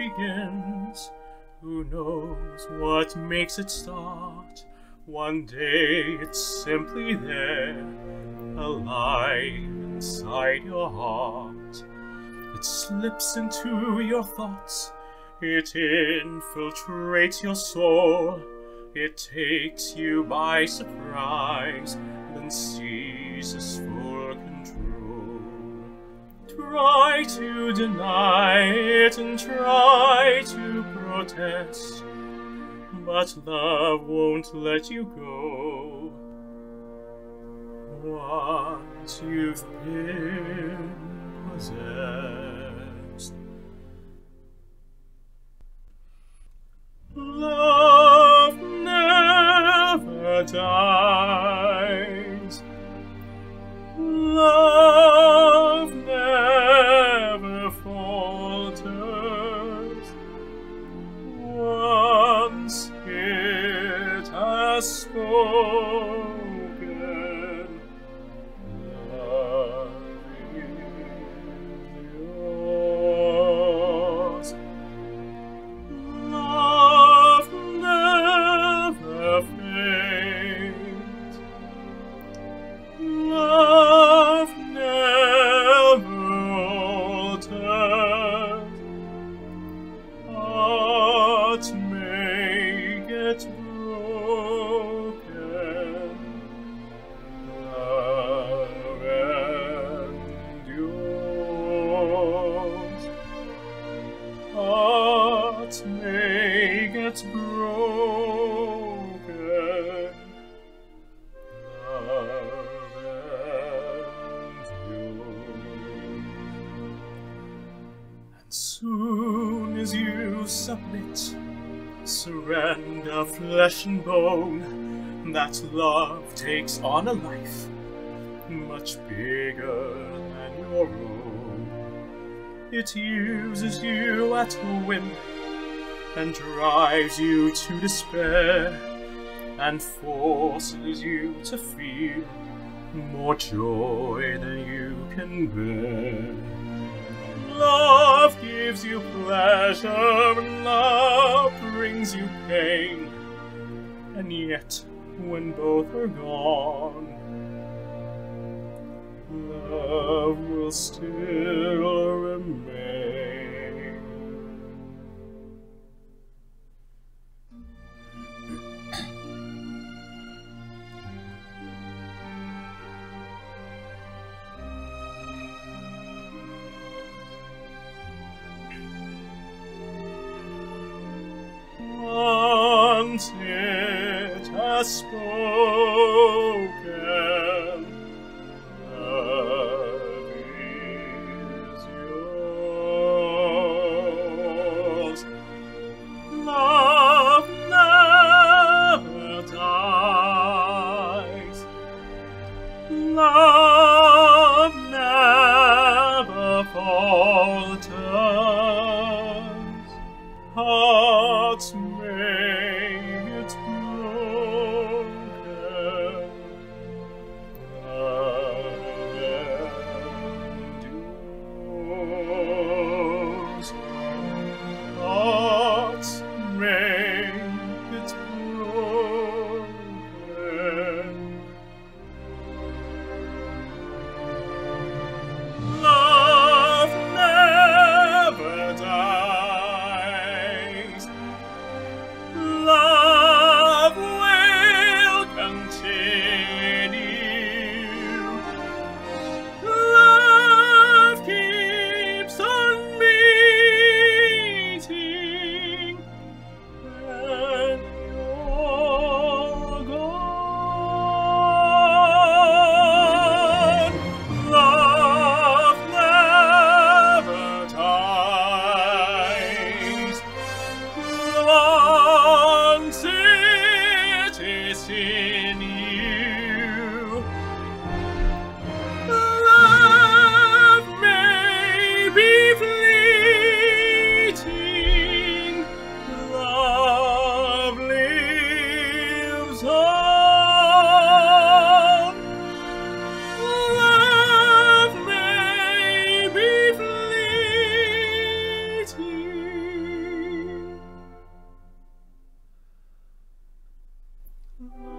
begins. Who knows what makes it start? One day it's simply there, alive inside your heart. It slips into your thoughts, it infiltrates your soul. It takes you by surprise, then seizes full control. Try to deny it and try to protest, but love won't let you go. Once you've been possessed, love never dies. Love never falters. Once it has spoken, love is yours. Love never fades. Love never alters. Hearts may get broken. Love endures. Hearts may get broken. Love endures. And soon as you submit, surrender flesh and bone, that love takes on a life much bigger than your own. It uses you at whim and drives you to despair, and forces you to feel more joy than you can bear. Love gives you pleasure, and love brings you pain, and yet when both are gone, love will still remain. Once it has spoken, love is yours. Love never dies. Love never falters. Hearts may get broken. Love endures. Hearts may get broken. Love never dies. La